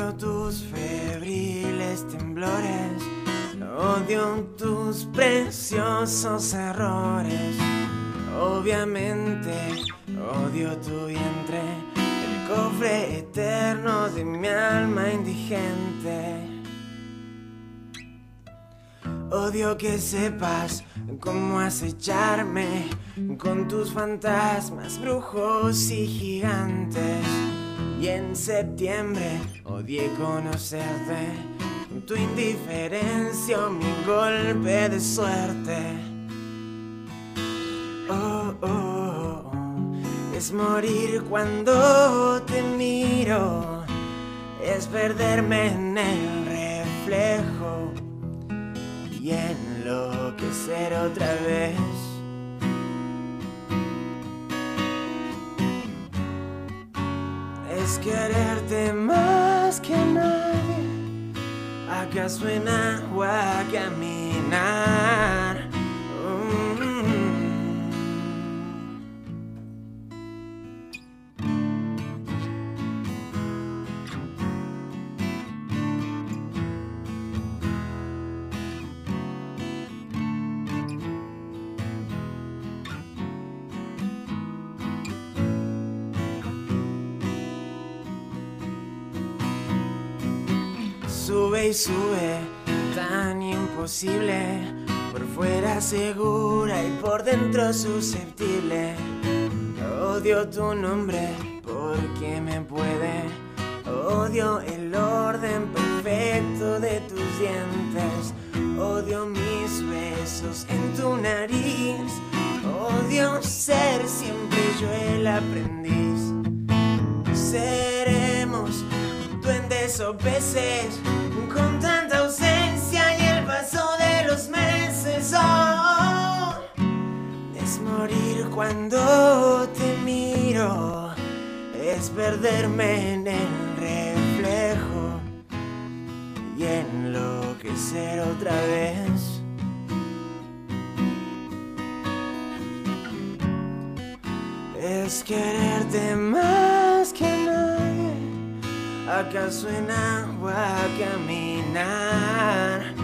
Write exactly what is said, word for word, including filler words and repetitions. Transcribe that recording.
Odio tus febriles temblores, odio tus preciosos errores. Obviamente odio tu vientre, el cofre eterno de mi alma indigente. Odio que sepas cómo acecharme con tus fantasmas, brujos y gigantes. Y en septiembre odié conocerte, tu indiferencia o mi golpe de suerte. Oh, oh, oh, es morir cuando te miro, es perderme en el reflejo y enloquecer otra vez. Es quererte más que nadie, acaso en agua caminar. Sube y sube, tan imposible, por fuera segura y por dentro susceptible. Odio tu nombre porque me puede, odio el orden perfecto de tus dientes, odio mis besos en tu nariz, odio ser siempre yo el aprendiz. Seremos duendes o peces con tanta ausencia y el paso de los meses. Oh, es morir cuando te miro, es perderme en el reflejo y enloquecer otra vez. Es quererte más que nadie, acaso en agua caminar.